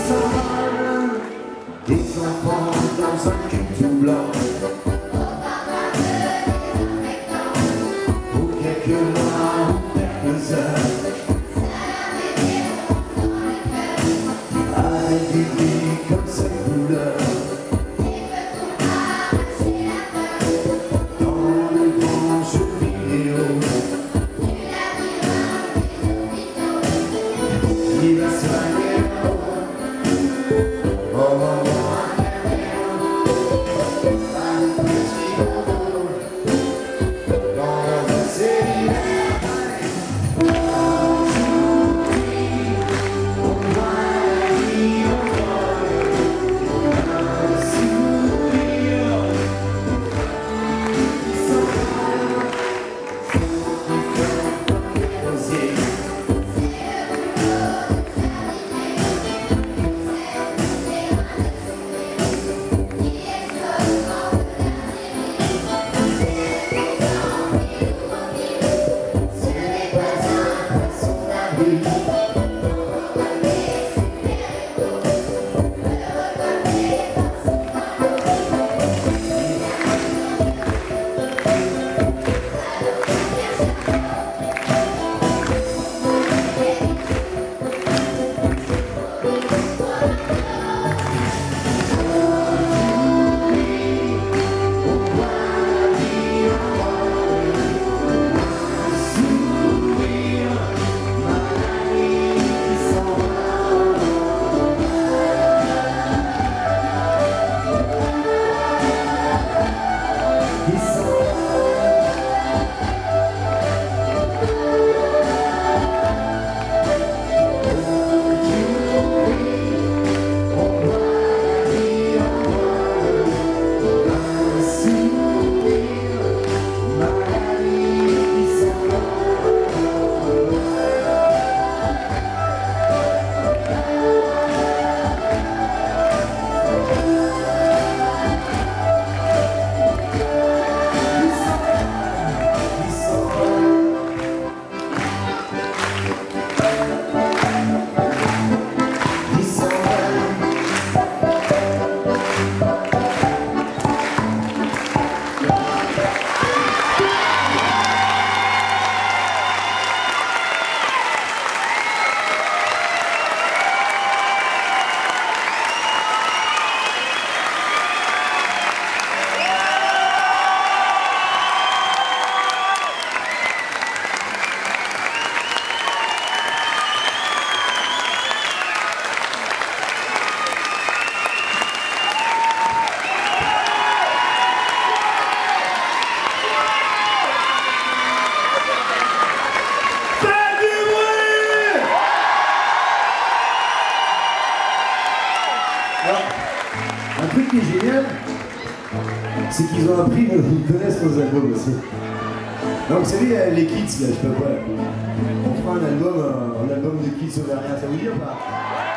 s'envolent, des enfants dans un cul tout blanc. Pour quelques mois ou quelques heures, avec des vies comme cette couleur. Il va se manier, oh, Un truc qui est génial, c'est qu'ils ont appris à vous connaître nos albums aussi. Donc vous savez, les kids, là, je sais pas quoi, on fera un album de kids auvergnats, ça vous dit ou pas?